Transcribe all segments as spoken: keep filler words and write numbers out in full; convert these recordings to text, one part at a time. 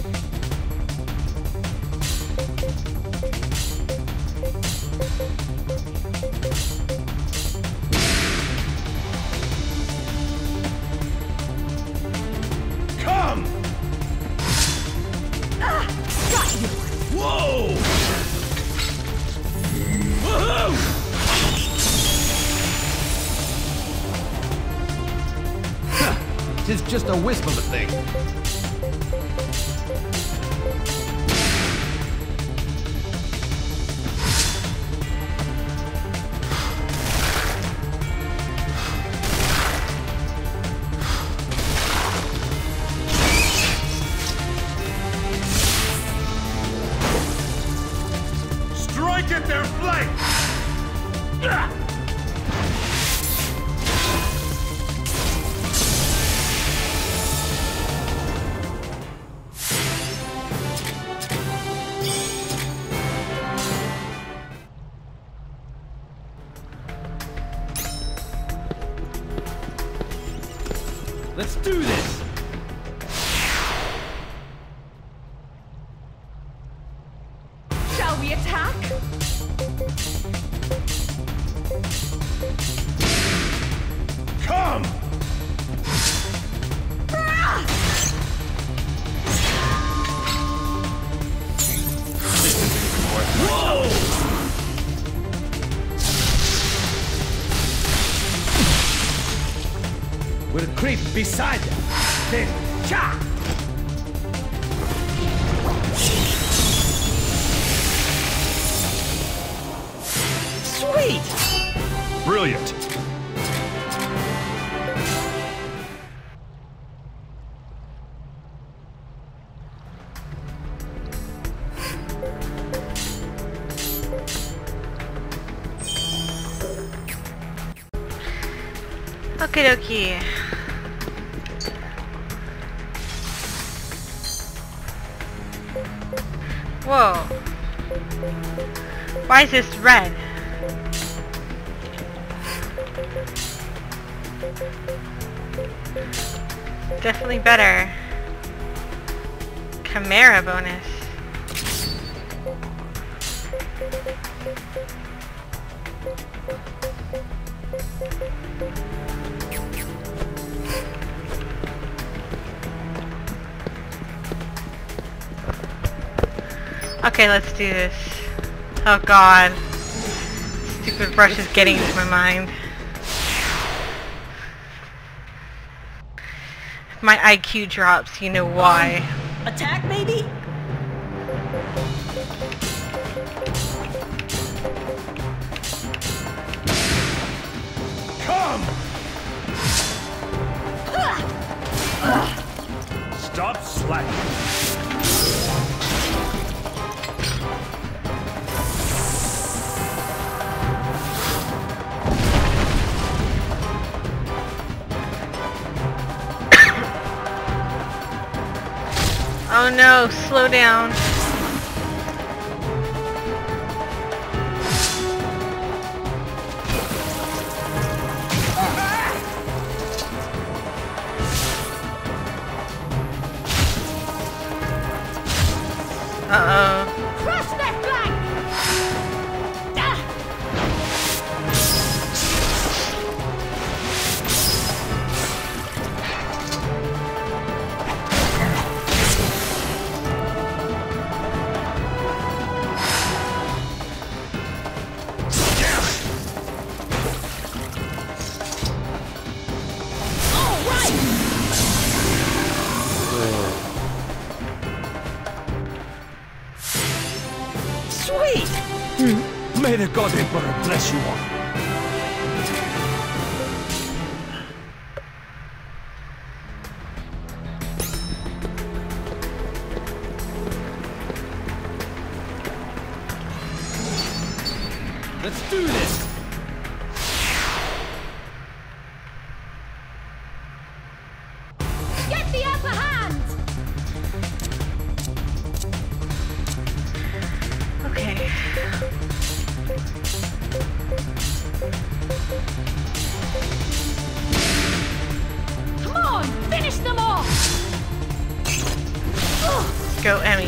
Come! Ah, got you! Whoa! Woohoo! Tis just a wisp of a thing. Strike at their flank! Let's do this! Shall we attack? Come! Ah! Whoa! We'll creep beside them. Then, cha! Sweet! Brilliant! Okie dokie. Whoa. Why is this red? Definitely better. Chimera bonus. Okay, let's do this. Oh god. Stupid brush is getting into my mind. If my I Q drops, you know why. Attack, baby? Come! Stop slacking. Oh no, slow down. Uh-oh. Crush their flank! Ah! All right! Sweet! May the God Emperor bless you all. Let's do this! Get the upper hand! Okay. Come on, finish them off! Ugh. Go, Emmy.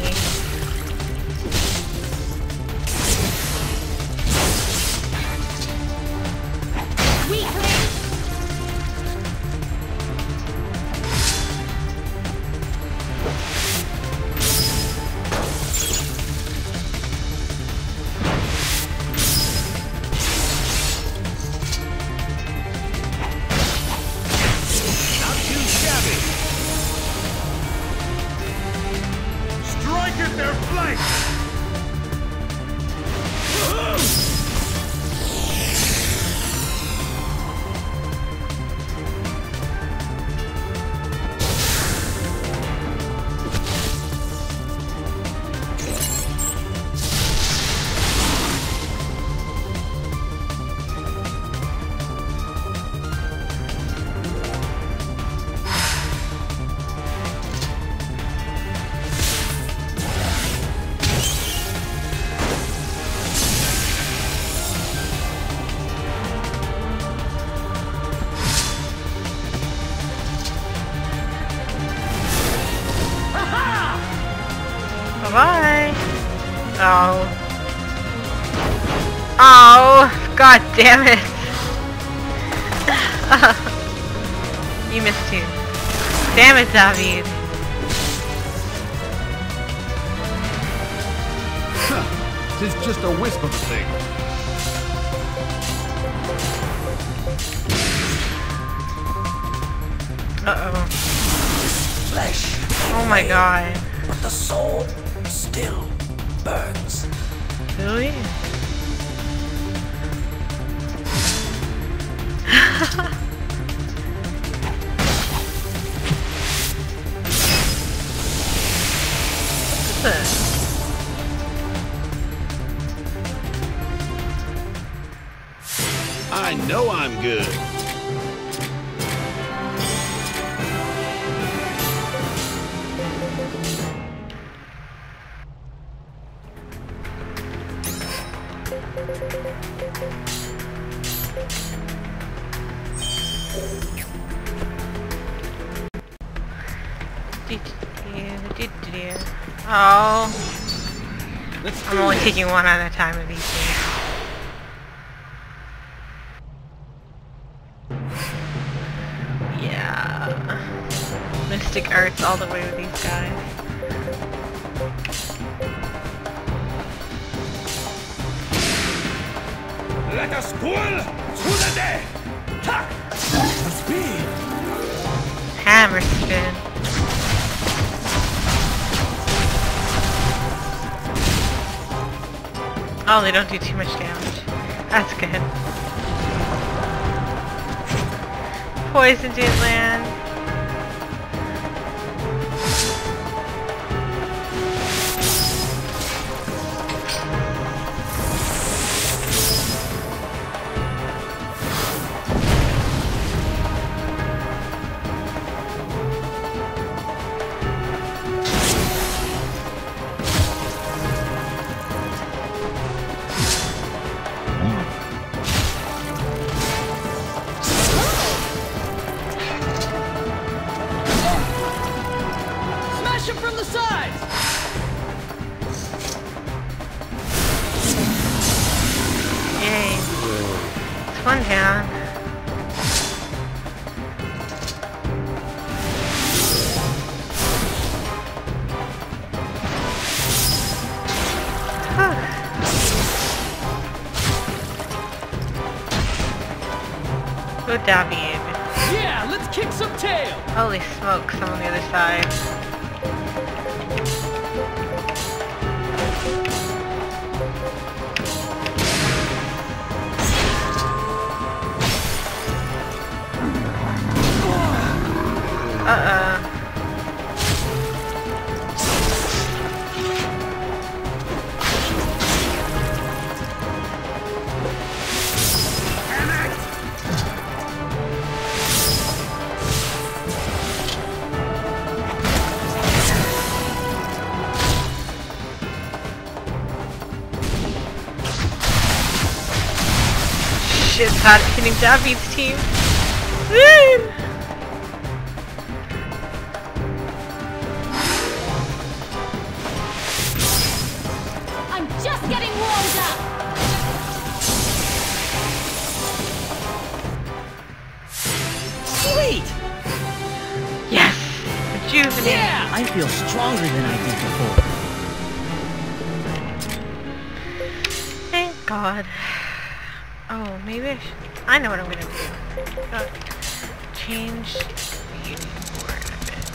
Bye. Oh. Oh, god damn it. You missed too. Damn it, David. Tis just a wisp of a thing. Uh-oh. Flesh. Oh my god. But the soul still burns. Really? What's this? I know I'm good. Oh, Let's I'm only taking one at a time of these things. Yeah, Mystic Arts all the way with these guys. Let us pull to the day. Ha! Speed. Hammer spin. Oh, they don't do too much damage. That's good. Poison didn't land. From the sides! Yay. It's one down. Go David. Yeah, let's kick some tail! Holy smoke, some on the other side. Uh-uh. Shit's hot at hitting David's team. Woo! rejuvenate. Yeah! I feel stronger than I did before. Thank God. Oh, maybe I should... I know what I'm gonna do. Uh, change the union board a bit.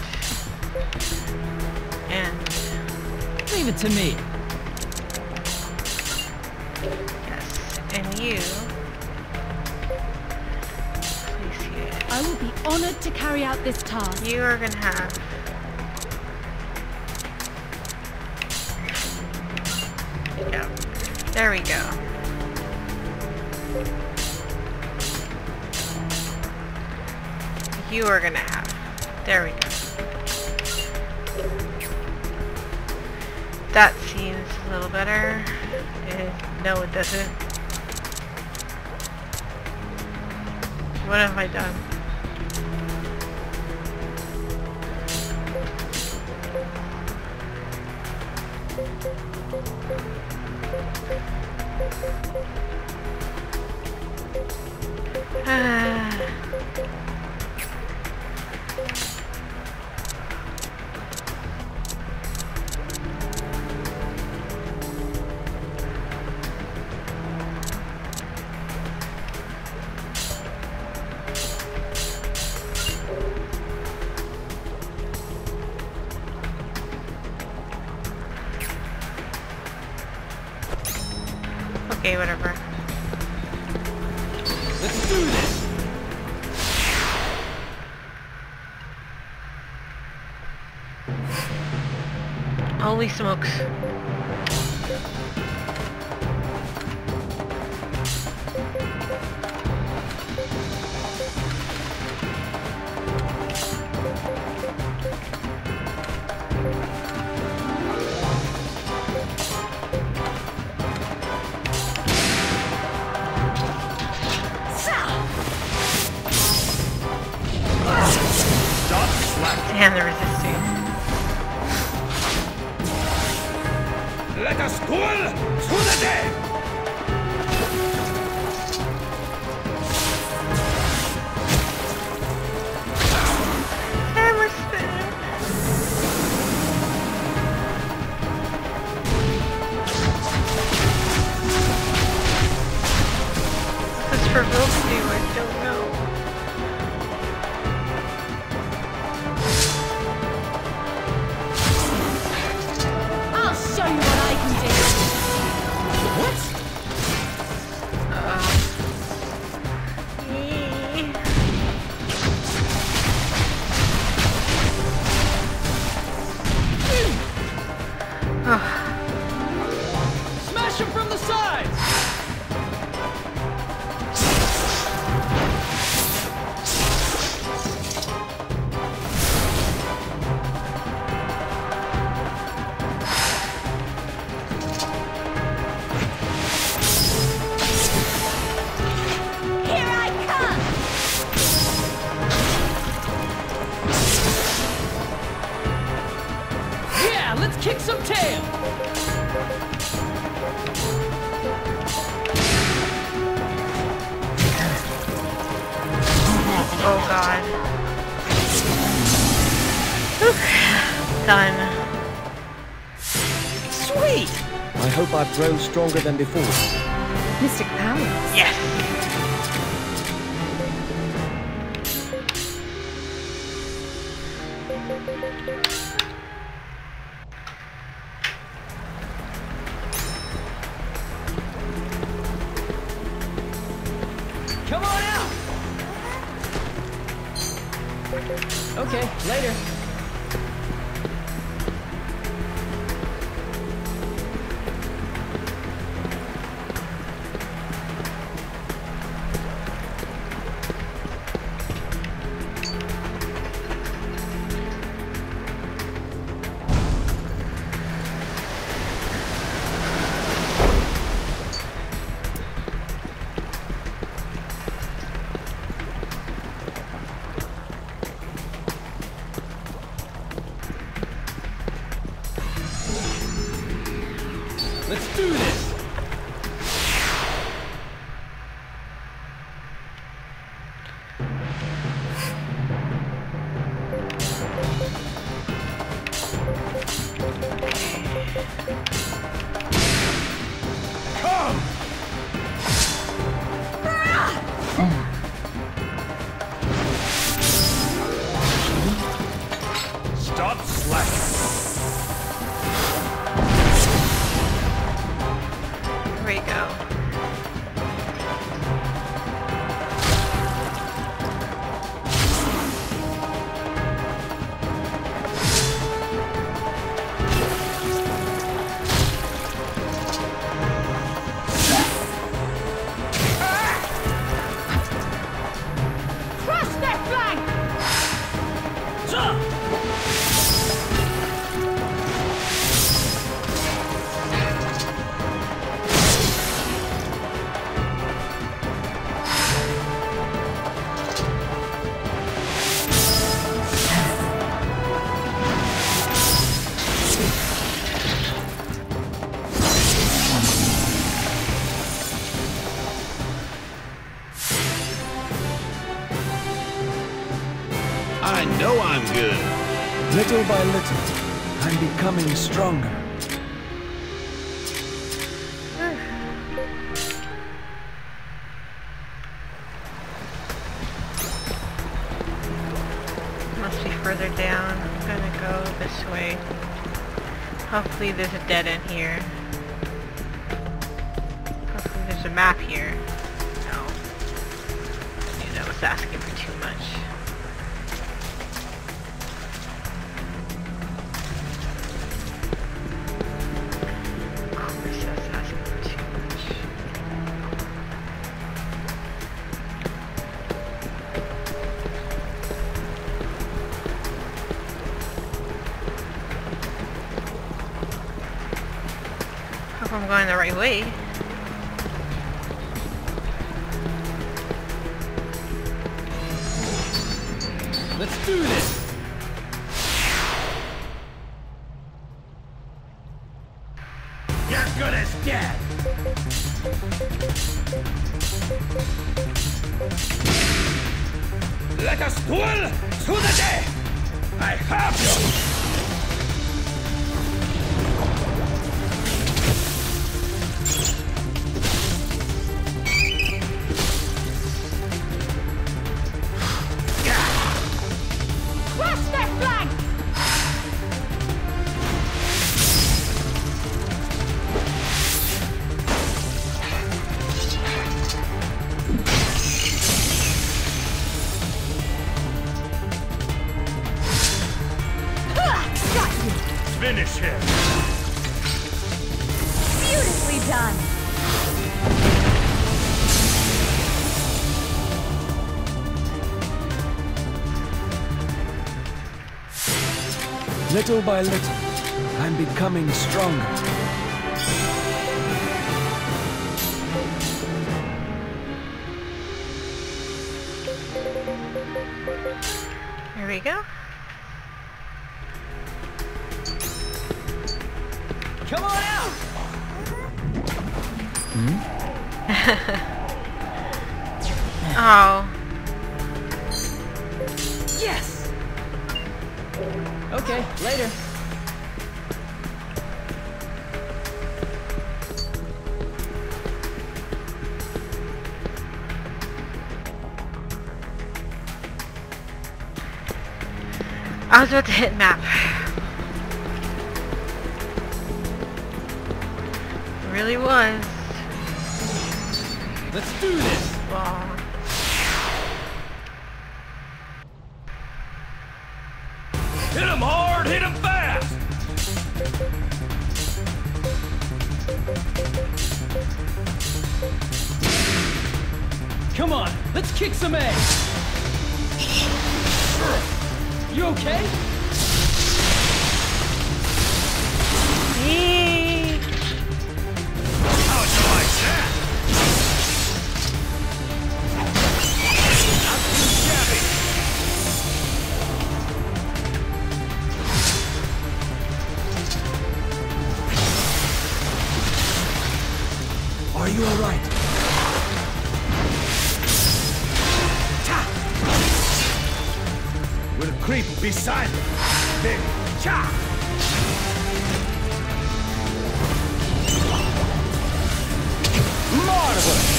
And... Leave it to me. yes, and you... please here. I will be honored to carry out this task. You are gonna have... yeah. There we go. You are gonna have. There we go. That seems a little better. Eh, no, it doesn't. What have I done? Ah. Okay, whatever. Let's do this! Holy smokes. And the resisting. Let us duel to the death! Hammer spin. What's for Will to do? I don't know. I'll show you what I can do. What? Uh, yee. Oh, Smash him from the sides! Here I come! Yeah, let's kick some tail! oh God. Whew. Done. Sweet! I hope I've grown stronger than before. Mystic powers. Yes. Come on out! Okay, later. Let's do this! Come! Stop slacking. Here we go. Crush their flank! I know I'm good. Little by little, I'm becoming stronger. Must be further down. I'm gonna go this way. Hopefully there's a dead end here. Hopefully there's a map here. No. I knew that was asking for too much. Of course that's asking for too much. Hope I'm going the right way. Let's do this. You're good as dead. Let us duel to the death. I have you. Crush their flank! Finish him. Beautifully done! Little by little, I'm becoming stronger. Here we go. Come on out! Oh. Yes! Okay, later. I was about to hit map. Really was. Let's do this. Well, Hit him hard, hit him fast. Come on, let's kick some ass. You okay? yee. How'd you like that? Not too shabby. Are you alright? We'll creep beside them. Then, cha! Marvelous!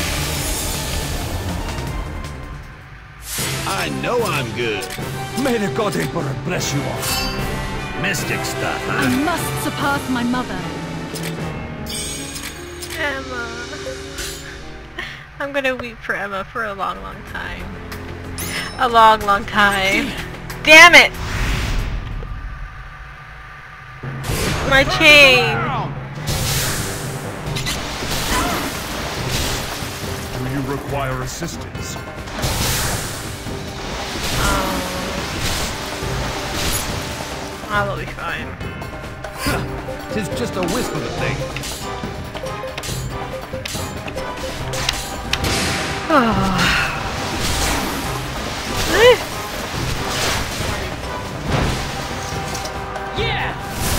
I know I'm good. May the God Emperor bless you all. Mystic stuff, I huh? must surpass my mother. Emma. I'm gonna weep for Emma for a long, long time. A long, long time. Damn it! My chain! Do you require assistance? I'll be fine. Tis just a wisp of a thing. Yeah!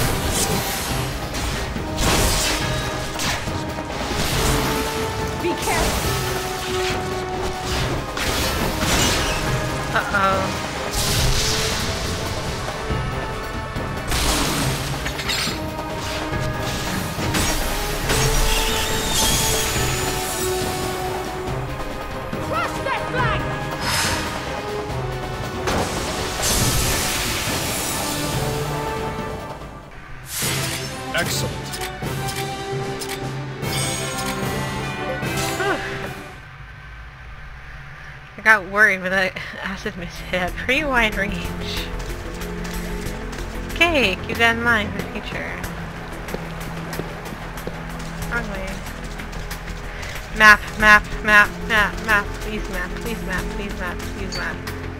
Be careful. Uh-oh. Crush that flag! Excellent. I got worried with that acid mist. It had pretty wide range. Okay, keep that in mind for the future. Wrong way. Map, map, map, map, map. Please map, please map, please map, please map.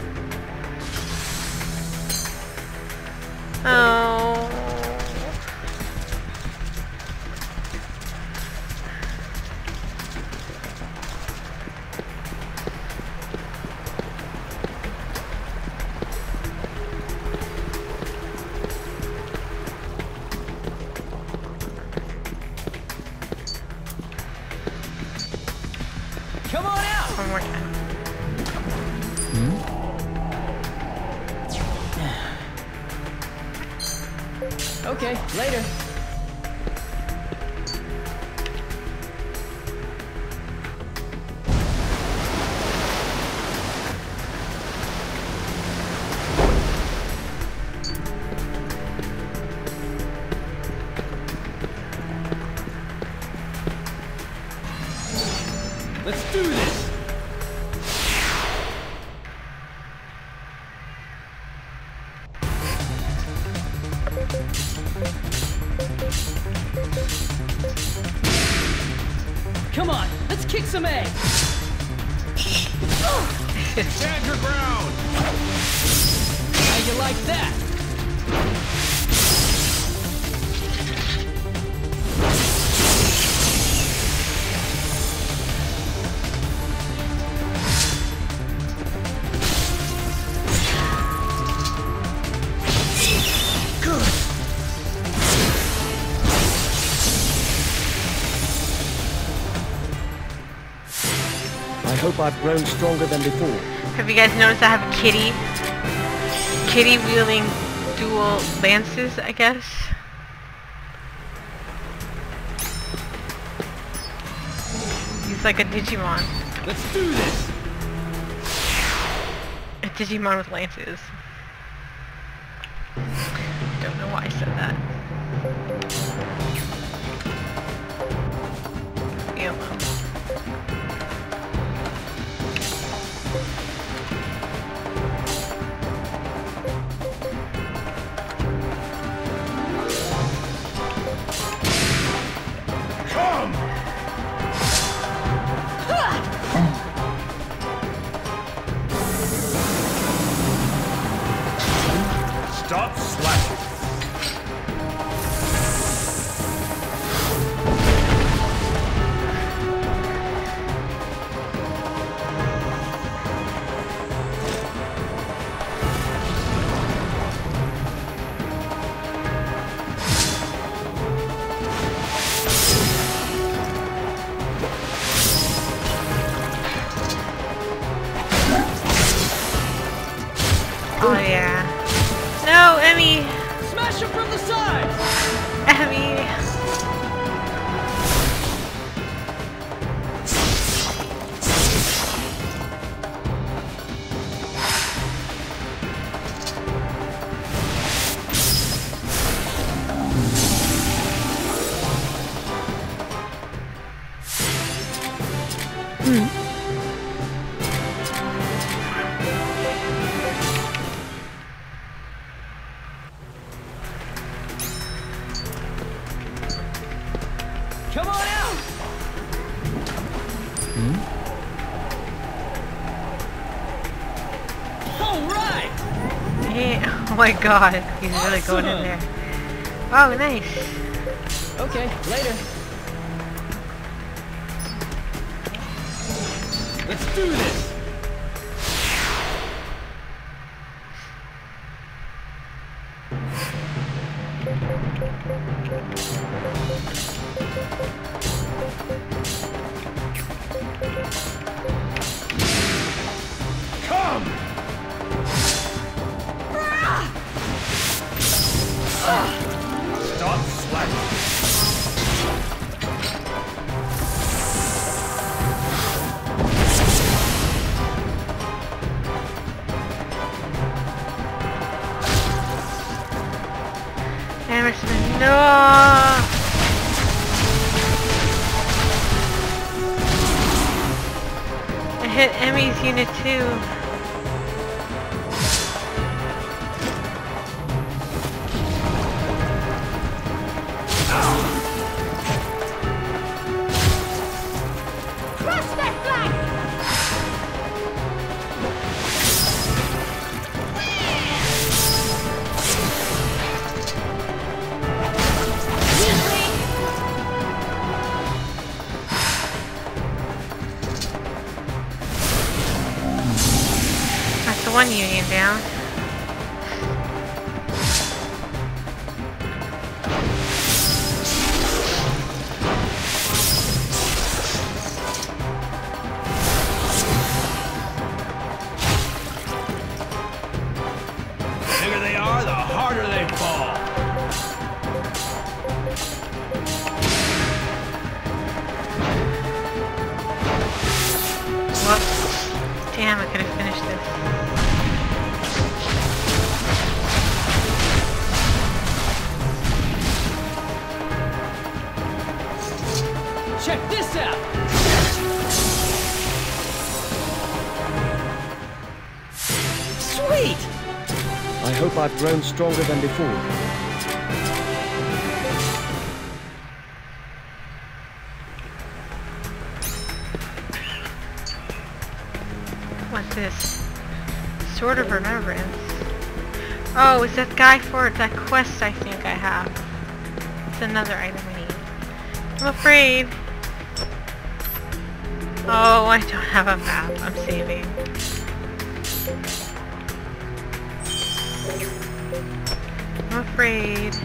Oh. Come on out! One more time. Okay, later. Let's do this! Come on, let's kick some egg! Stand your ground! How you like that? I hope I've grown stronger than before. Have you guys noticed I have a kitty? Kitty wielding dual lances, I guess? He's like a Digimon. Let's do this! A Digimon with lances. Don't know why I said that. Yeah, well. Stop slashing! Oh yeah. No, Emmy! Smash him from the side! Emmy! Oh my god, he's really going in there. Oh, nice. Okay, later. Let's do this. Come! Stop slacking! Emerson, no! I hit Emmy's unit too. Crush their flank! That's the one union down. The bigger they are, the harder they fall. Whoops. Damn, I could have finished this. Check this out. Sweet. I hope I've grown stronger than before. What's this? Sword of Remembrance. Oh, is that guy for it? That quest I think I have. It's another item I need. I'm afraid. Oh, I don't have a map. I'm saving. I'm afraid.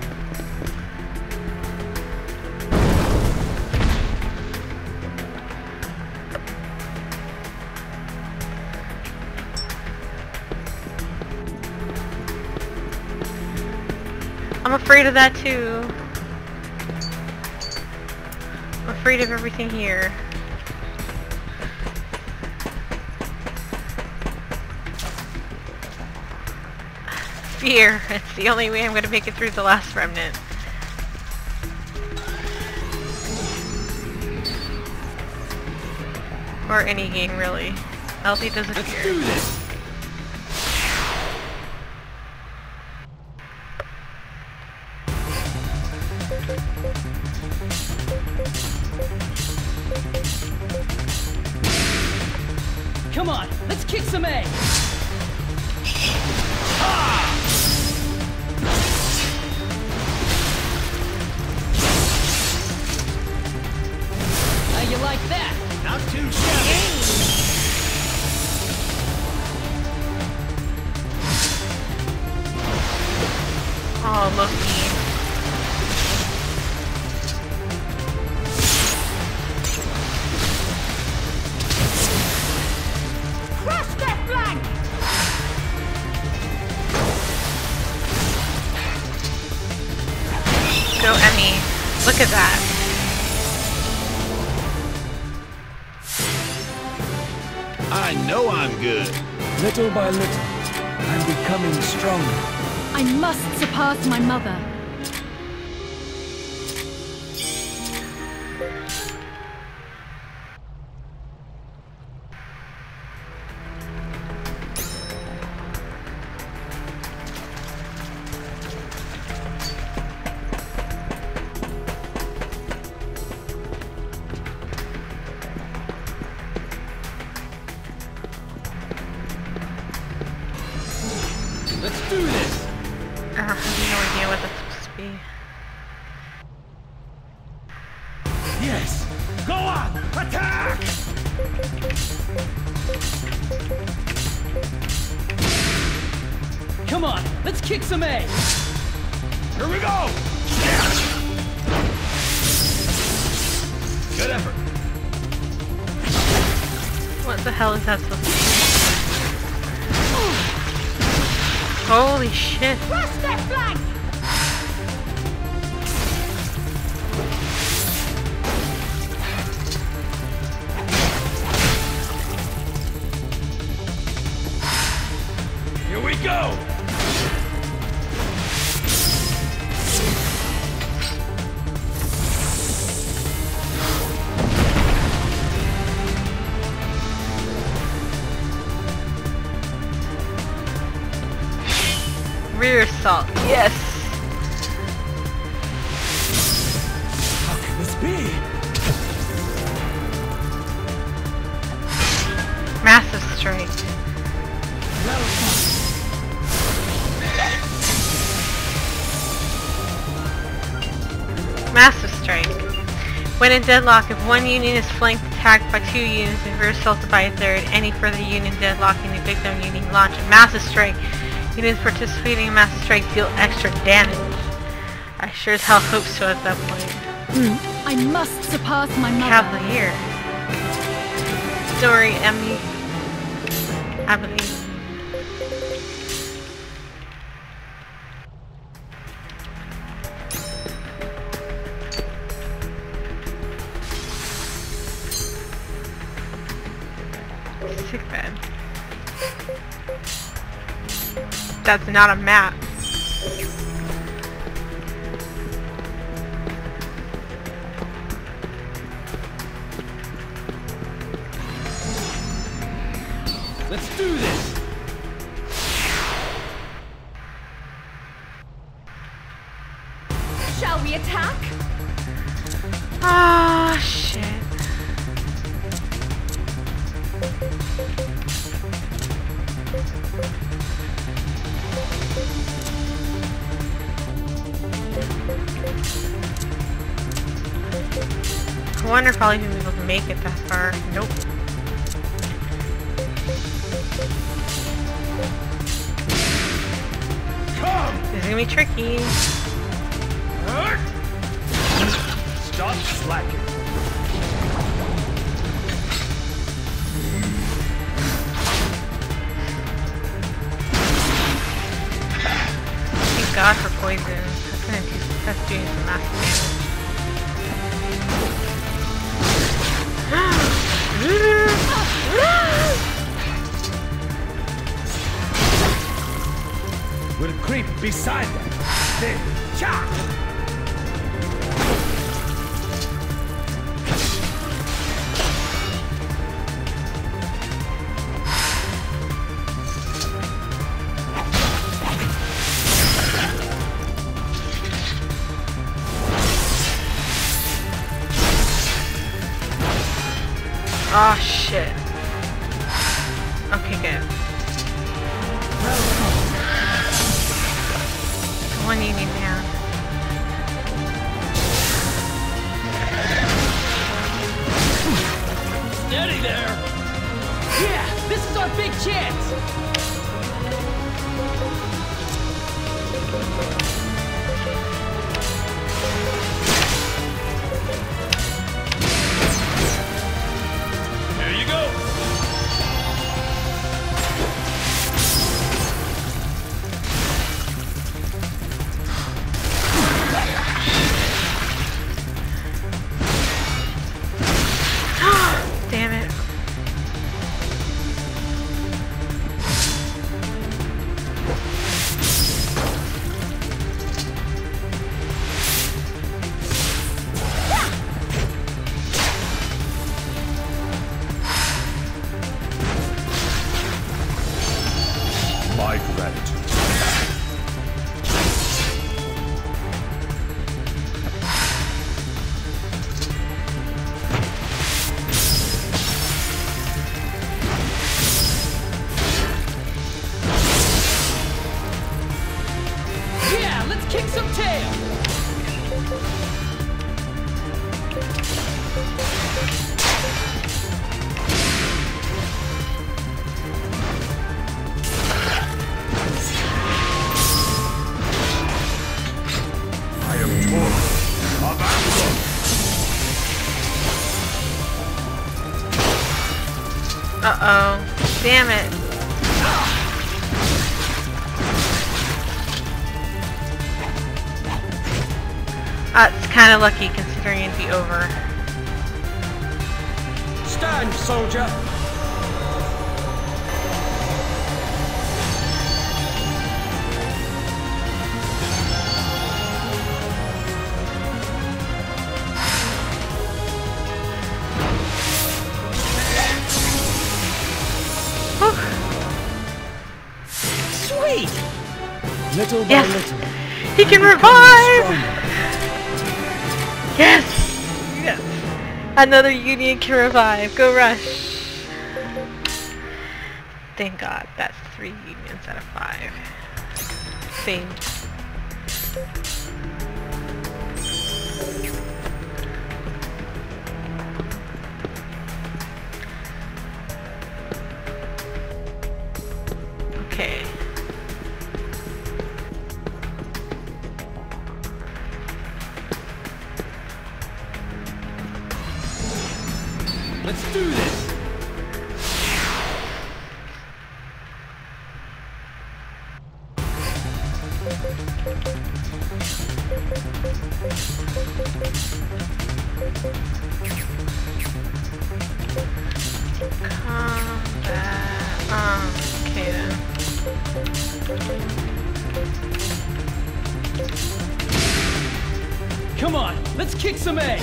I'm afraid of that too. I'm afraid of everything here. Fear. It's the only way I'm going to make it through the last Remnant. Or any game, really. Healthy doesn't Let's fear. do this! Come on, let's kick some ass. How you like that? Not too shabby! Oh, Loki. Crush their flank! Go, Emmy. Look at that. I know I'm good. Little by little, I'm becoming stronger. I must surpass my mother. Let's do this! I have no idea what that's supposed to be. Yes! Go on! Attack! Come on, let's kick some ass! Here we go! Yeah. Good effort. What the hell is that supposed to be? Holy shit. Rush their flank! Here we go! Rear assault. Yes. How can this be? Massive strike. Massive strike. When in deadlock, if one union is flanked attacked by two units and rear assaulted by a third, any further union deadlocking the victim union launch a massive strike. Units participating in massive strike deal extra damage. I sure as hell hope so at that point. I must surpass my mother. Cavalier. Story, Emmy. I believe. Sick bed. That's not a map. Let's do this! Shall we attack? Oh shit. I wonder if I'll even be able to make it that far. Nope. Come! This is gonna be tricky. Stop slacking. Thank God for poison. That's gonna do, that's doing some massive We'll creep beside them. Then, cha! Oh shit. Okay, good. One union down. Steady there! Yeah, this is our big chance! There you go! Uh-oh. Damn it. Uh, it's kind of lucky considering it'd be over. Stand, soldier! Sweet! Little by Yes. little. He can I'm revive! becoming stronger. Yes! Yes! Another Union can revive. Go rush! Thank God. That's three Unions out of five. Same. Okay. Let's do this! Combat. Um, okay then. Come on, let's kick some A!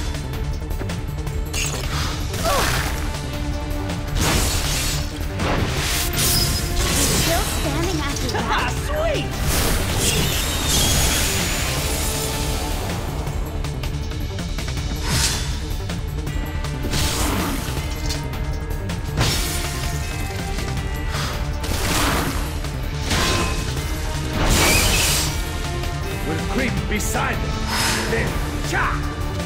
Still standing after that? Ah, sweet! We'll creep beside them. Then, cha!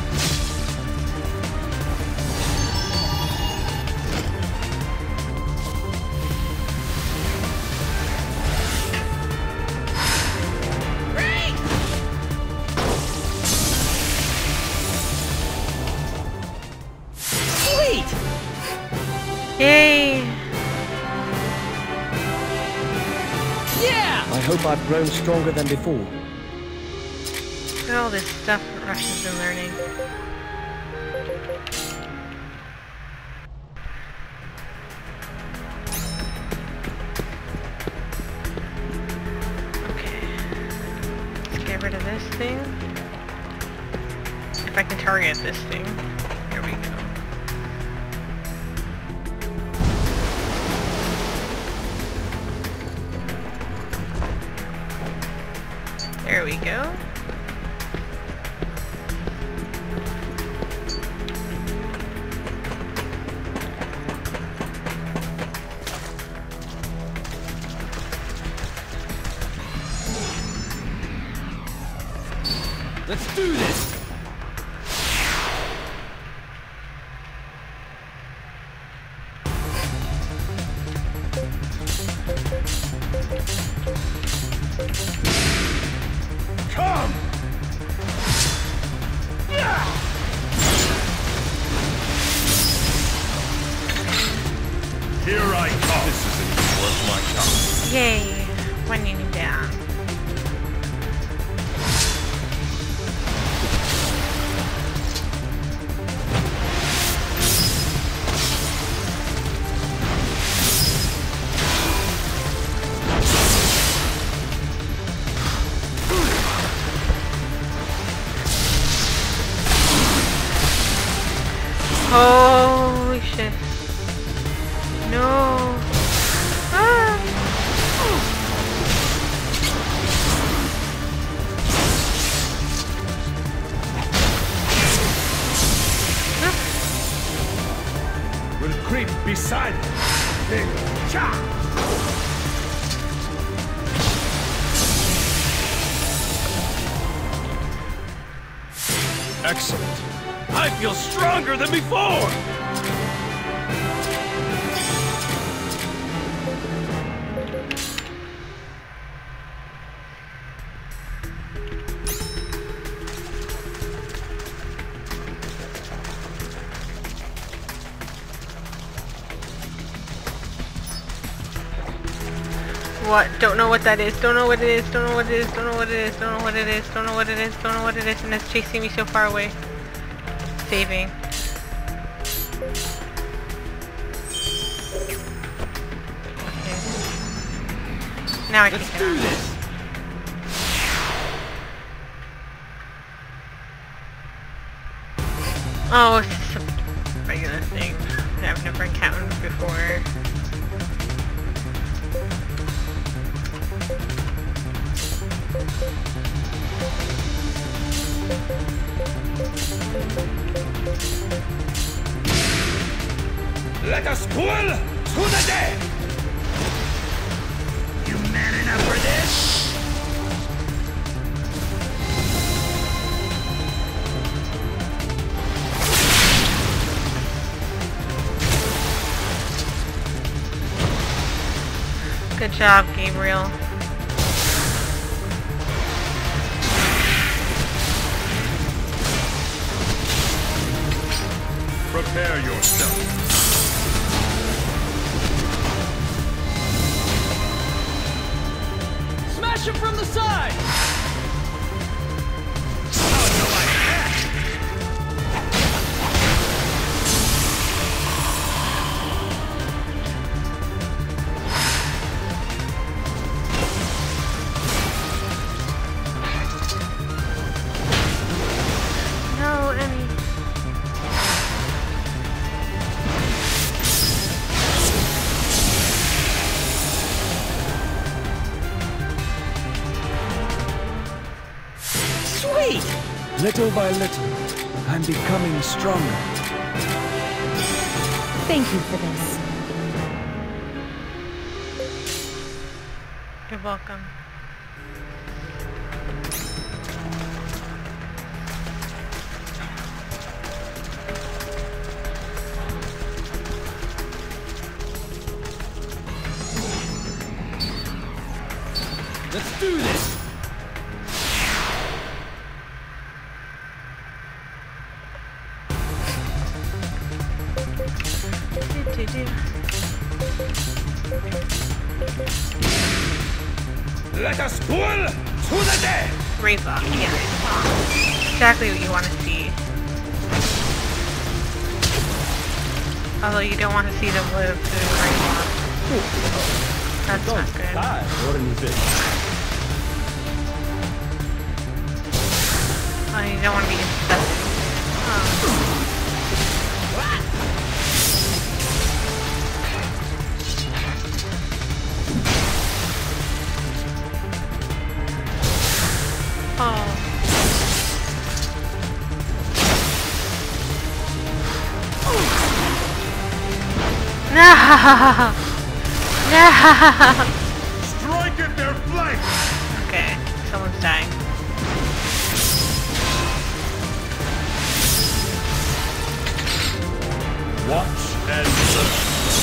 Sweet! Yay! Yeah! I hope I've grown stronger than before. Look at all this stuff that Russia's been learning. Okay. Let's get rid of this thing. If I can target this thing. Here we go. There we go. Let's do this! Come! Here I come. This isn't worth my time. Yay! One union down. Holy shit. No. Ah. We'll creep beside them. Then, cha! Excellent. I feel stronger than before! What? Don't know what that is. Don't know what it is. Don't know what it is. Don't know what it is. Don't know what it is. Don't know what it is. Don't know what it is. And it's chasing me so far away. Saving. Okay. Now I can Let's get do on. this. Oh, it's just a regular thing that I've never encountered before. Let us duel to the death! You man enough for this? Good job, Gabriel. Prepare yourself. Smash him from the side! No, Emmy. Sweet! Little by little, I'm becoming stronger. Thank you for this. You're welcome. Let's do this! Do, do, do. Let us duel to the death! Raise off, yeah. Exactly what you want to see. Although you don't want to see them live through raise off. That's not good. Die. What do you think? Oh, you don't want to be infested. Oh. Oh. No! No! Strike at their flank! Okay, someone's dying. Watch and serve.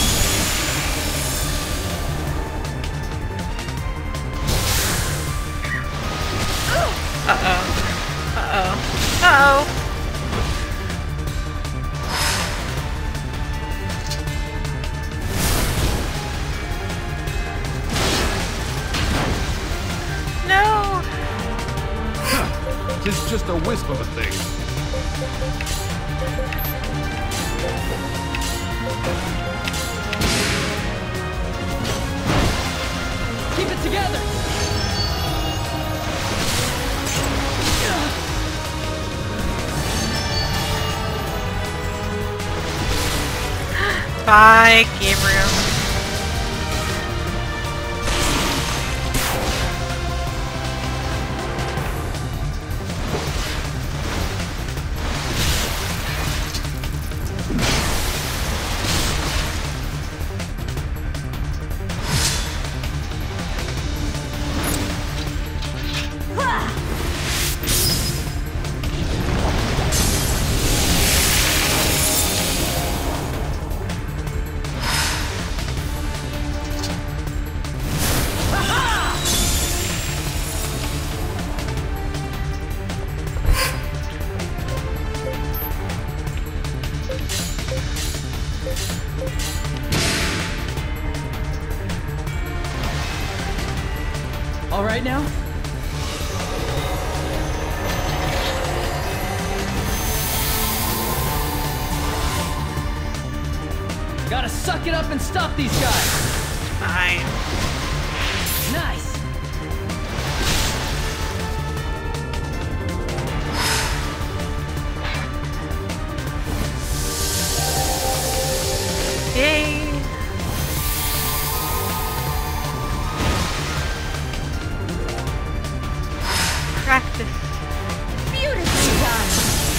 Uh-oh. Uh-oh. Uh-oh. No! It's just a wisp of a thing. Keep it together! Bye, Gabriel. suck it up and stop these guys. Fine. Nice. Yay! Practice. Beautifully done.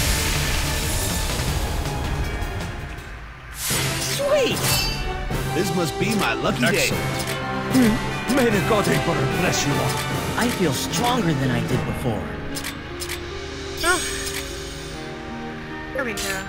Sweet. This must be my lucky day. May the God Emperor bless you all. I feel stronger than I did before. Oh. Here we go.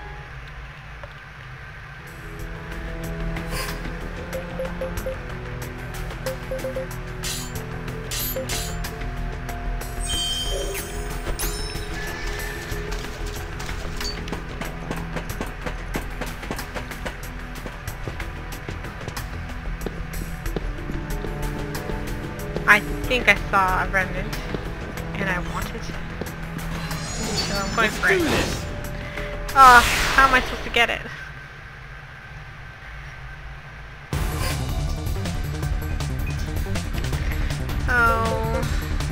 I think I saw a remnant, and I want it. So I'm going for it. Oh, how am I supposed to get it? Oh.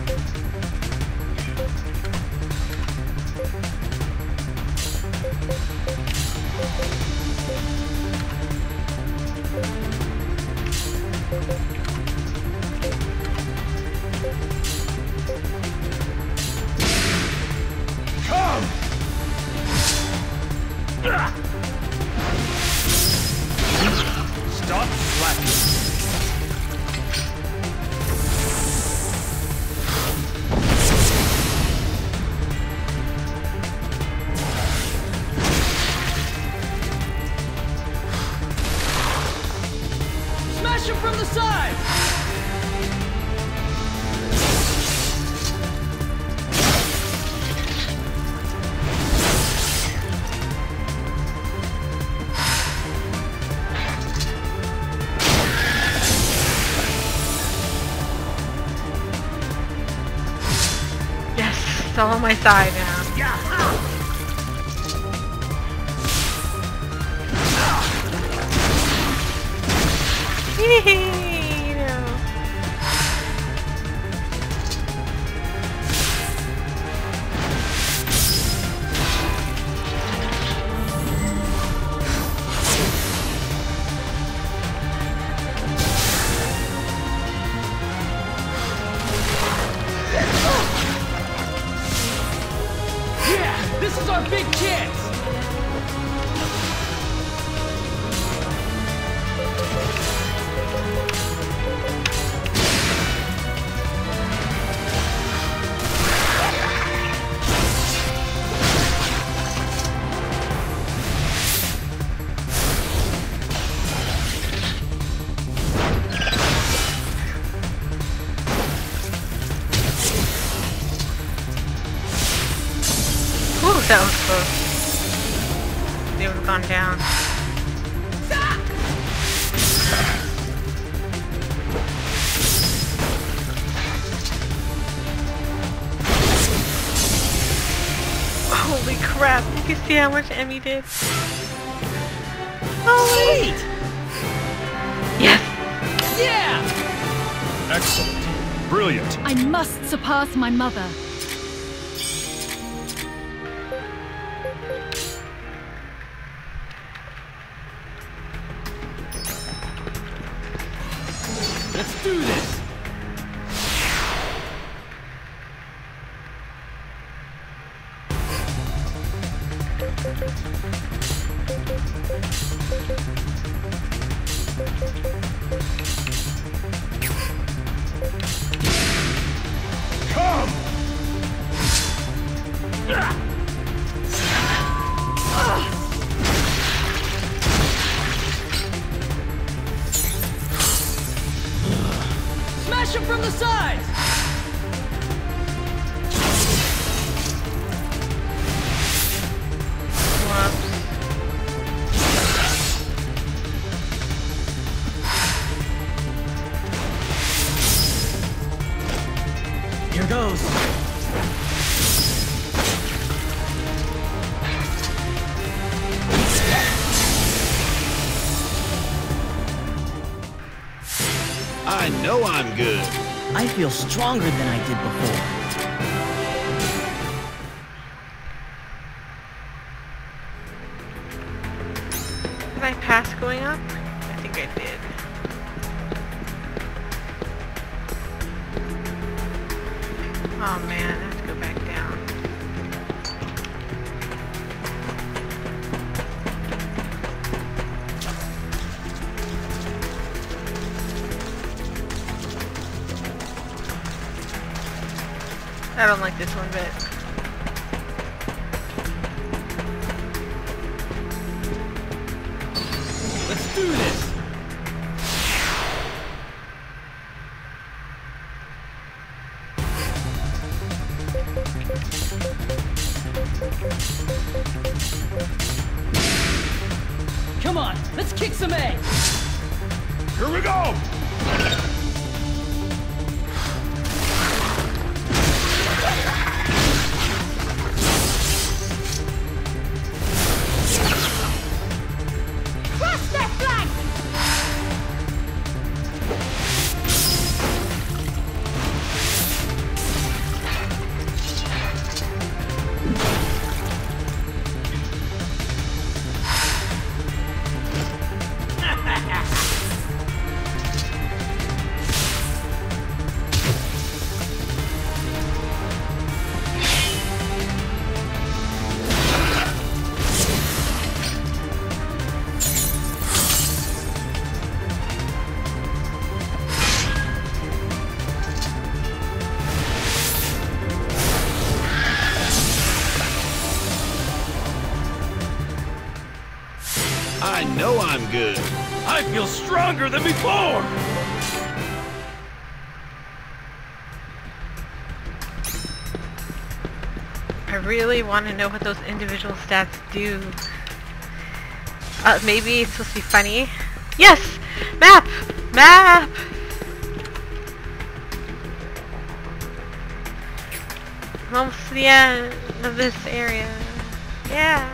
Stop slacking. Smash him from the side. Yes, it's all on my side now. Yee-hee, no. Yeah, this is our big chance. Ooh, that was close. They would have gone down. Holy crap, did you see how much Emmy did? Holy! Yes! Yeah! Excellent. Brilliant. I must surpass my mother. Let's do this. Come! Smash him from the sides. Here goes. know I'm good. I feel stronger than I did before. Did I pass going up? I think I did. Oh man, I have to go back down. I don't like this one bit. Let's do this! Come on, let's kick some ass! Here we go! Crush their flank! I know I'm good. I feel stronger than before. I really want to know what those individual stats do. Uh, maybe it's supposed to be funny. Yes! Map! Map! I'm almost to the end of this area. Yeah!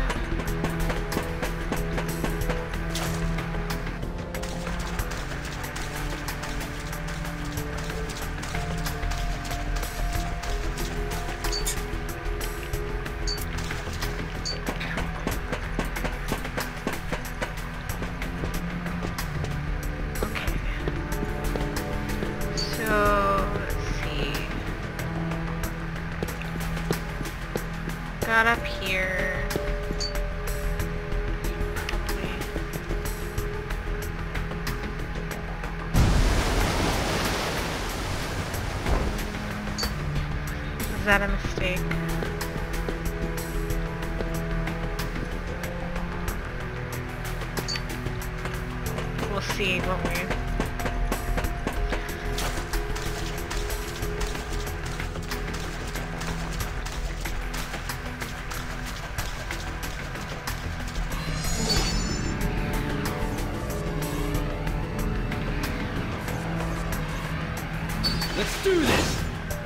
Got up here. Probably. Is that a mistake? We'll see, won't we? Let's do this!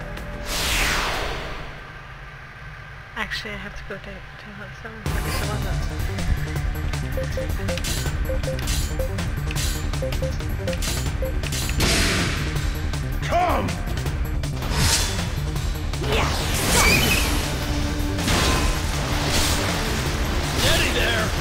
Actually, I have to go to, to someone. Come! Steady there!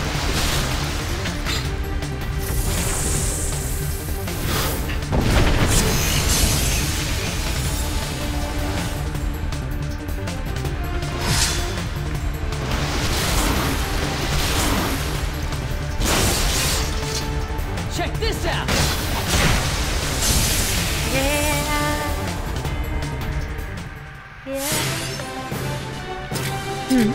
Check this out! Yeah. Yeah. Hmm.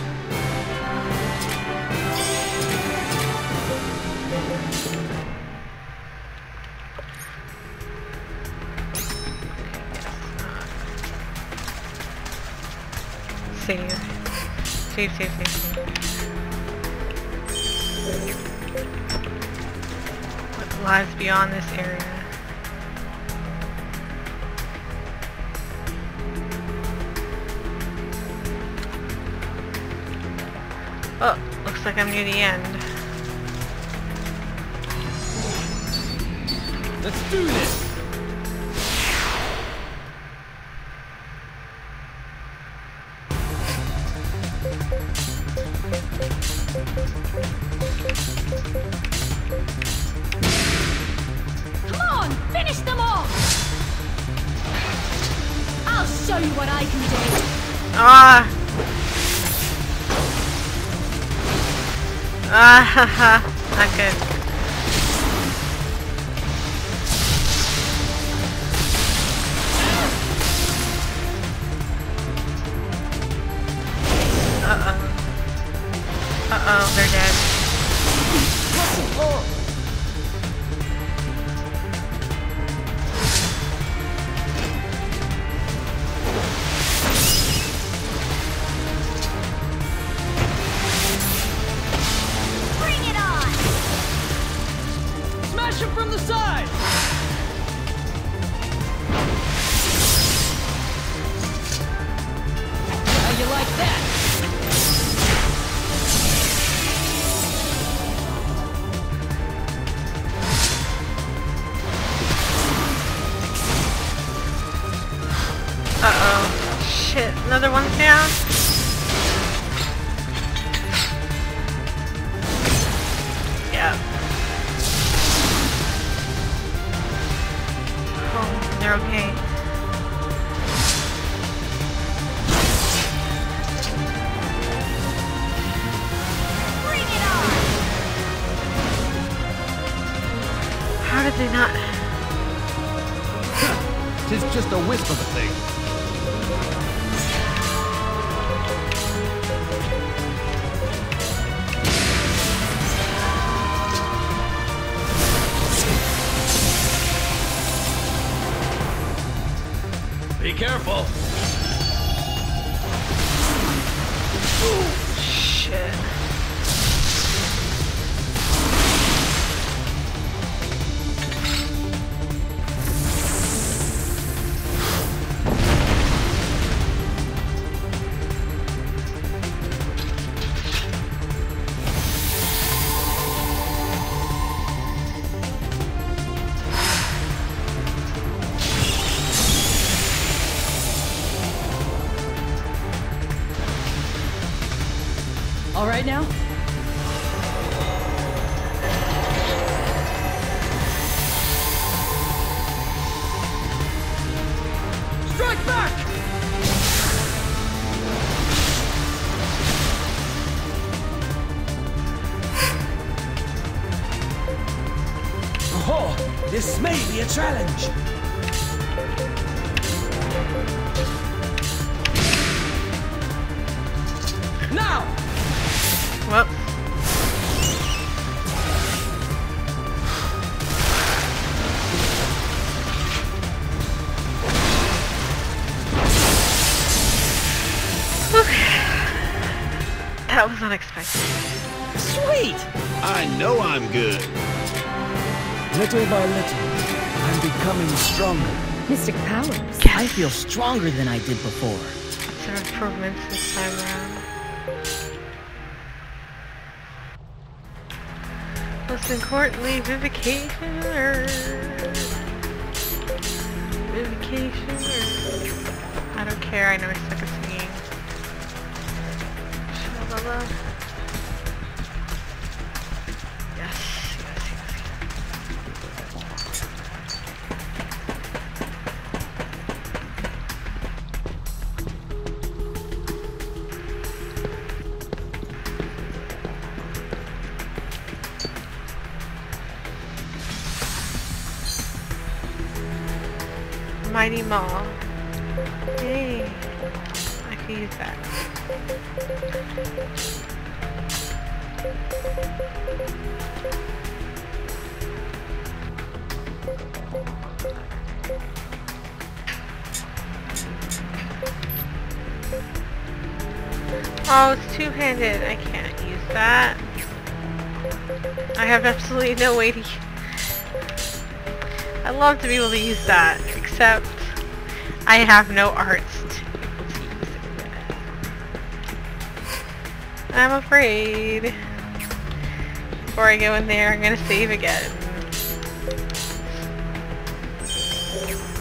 Save. Save, save, save, save. What lies beyond this area? Oh, looks like I'm near the end. Let's do this! Come on, finish them off! I'll show you what I can do. Ah. Ah, haha. Not good. Uh-oh. Uh-oh, they're dead. Bring it on! Smash him from the side! How you like that? Uh-oh. Shit, another one's down? Yeah. Oh, they're okay. Bring it on! How did they not... Tis just a wisp of a thing. Be careful. Shit. All right now? Strike back! Oh, this may be a challenge. Now! Whoops. That was unexpected. Sweet! I know I'm good. Little by little, I'm becoming stronger. Mystic powers. I feel stronger than I did before. Some improvements this time around. Most importantly, vivification or vivification or I don't care. I know I suck at singing. Shalala. Yes, yes, yes. Mighty Maw. Hey, I can use that. Oh, it's two-handed. I can't use that. I have absolutely no way to... I'd love to be able to use that, except I have no arts to be able to use it. I'm afraid. Before I go in there, I'm gonna save again.